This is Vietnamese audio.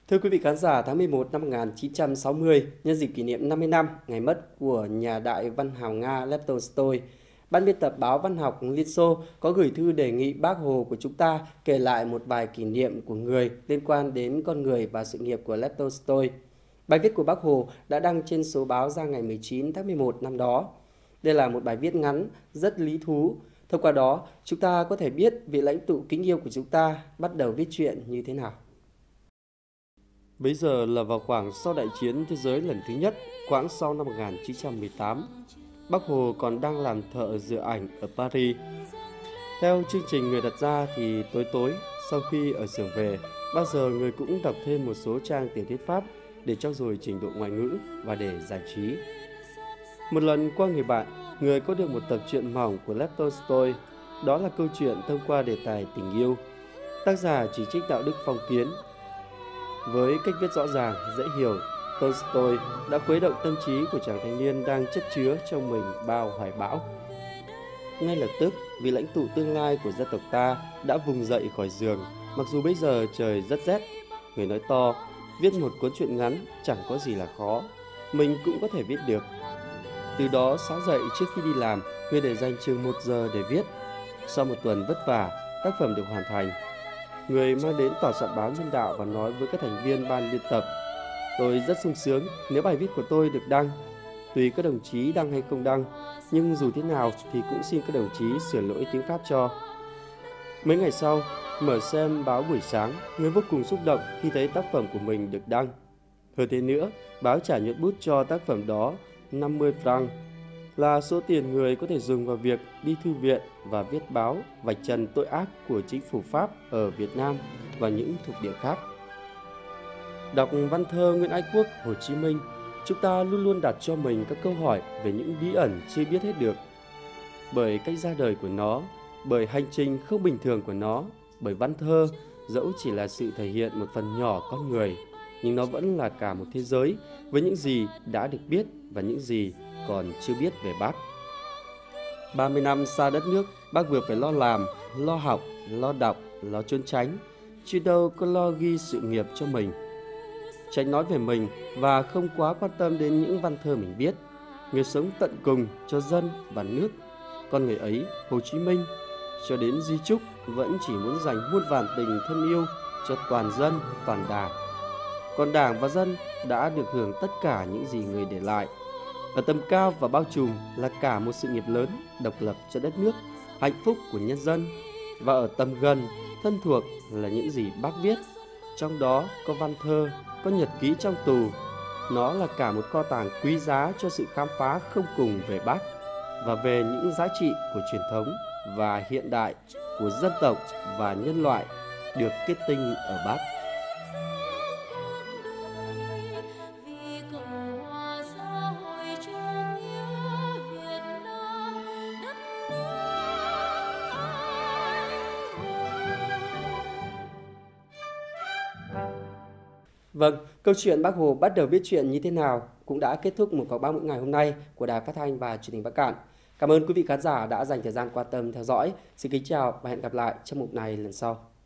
Thưa quý vị khán giả, tháng 11 năm 1960, nhân dịp kỷ niệm 50 năm ngày mất của nhà đại văn hào Nga Lev Tolstoy, Ban biên tập báo Văn học Liên Xô có gửi thư đề nghị Bác Hồ của chúng ta kể lại một bài kỷ niệm của người liên quan đến con người và sự nghiệp của Lev Tolstoy. Bài viết của Bác Hồ đã đăng trên số báo ra ngày 19 tháng 11 năm đó. Đây là một bài viết ngắn, rất lý thú. Thông qua đó, chúng ta có thể biết vị lãnh tụ kính yêu của chúng ta bắt đầu viết truyện như thế nào. Bấy giờ là vào khoảng sau đại chiến thế giới lần thứ nhất, quãng sau năm 1918. Bác Hồ còn đang làm thợ rửa ảnh ở Paris. Theo chương trình người đặt ra thì tối tối, sau khi ở xưởng về, bao giờ người cũng đọc thêm một số trang tiểu thuyết Pháp để trau dồi trình độ ngoại ngữ và để giải trí. Một lần qua người bạn, người có được một tập truyện mỏng của Lev Tolstoy, đó là câu chuyện thông qua đề tài tình yêu. Tác giả chỉ trích đạo đức phong kiến. Với cách viết rõ ràng, dễ hiểu, Tolstoy đã khuấy động tâm trí của chàng thanh niên đang chất chứa trong mình bao hoài bão. Ngay lập tức, vị lãnh tụ tương lai của dân tộc ta đã vùng dậy khỏi giường, mặc dù bây giờ trời rất rét. Người nói to, viết một cuốn truyện ngắn chẳng có gì là khó, mình cũng có thể viết được. Từ đó sáng dậy trước khi đi làm, người để dành chừng 1 giờ để viết. Sau một tuần vất vả, tác phẩm được hoàn thành. Người mang đến tòa soạn báo Nhân đạo và nói với các thành viên ban biên tập: tôi rất sung sướng nếu bài viết của tôi được đăng. Tùy các đồng chí đăng hay không đăng, nhưng dù thế nào thì cũng xin các đồng chí sửa lỗi tiếng Pháp cho. Mấy ngày sau, mở xem báo buổi sáng, người vô cùng xúc động khi thấy tác phẩm của mình được đăng. Hơn thế nữa, báo trả nhuận bút cho tác phẩm đó 50 franc, là số tiền người có thể dùng vào việc đi thư viện và viết báo vạch trần tội ác của chính phủ Pháp ở Việt Nam và những thuộc địa khác. Đọc văn thơ Nguyễn Ái Quốc, Hồ Chí Minh, chúng ta luôn luôn đặt cho mình các câu hỏi về những bí ẩn chưa biết hết được. Bởi cách ra đời của nó, bởi hành trình không bình thường của nó, bởi văn thơ, dẫu chỉ là sự thể hiện một phần nhỏ con người, nhưng nó vẫn là cả một thế giới với những gì đã được biết và những gì còn chưa biết về Bác. 30 năm xa đất nước, Bác vừa phải lo làm, lo học, lo đọc, lo trốn tránh, chứ đâu có lo ghi sự nghiệp cho mình. Tránh nói về mình và không quá quan tâm đến những văn thơ mình viết. Người sống tận cùng cho dân và nước. Con người ấy, Hồ Chí Minh, cho đến di chúc vẫn chỉ muốn dành muôn vàn tình thân yêu cho toàn dân, toàn đảng. Còn đảng và dân đã được hưởng tất cả những gì người để lại. Ở tầm cao và bao trùm là cả một sự nghiệp lớn, độc lập cho đất nước, hạnh phúc của nhân dân. Và ở tầm gần, thân thuộc là những gì Bác viết. Trong đó có văn thơ, có nhật ký trong tù. Nó là cả một kho tàng quý giá cho sự khám phá không cùng về Bác và về những giá trị của truyền thống và hiện đại của dân tộc và nhân loại được kết tinh ở Bác. Vâng, câu chuyện Bác Hồ bắt đầu viết truyện như thế nào cũng đã kết thúc một vòng 30 ngày hôm nay của Đài Phát thanh và Truyền hình Bắc Kạn. Cảm ơn quý vị khán giả đã dành thời gian quan tâm theo dõi. Xin kính chào và hẹn gặp lại trong mục này lần sau.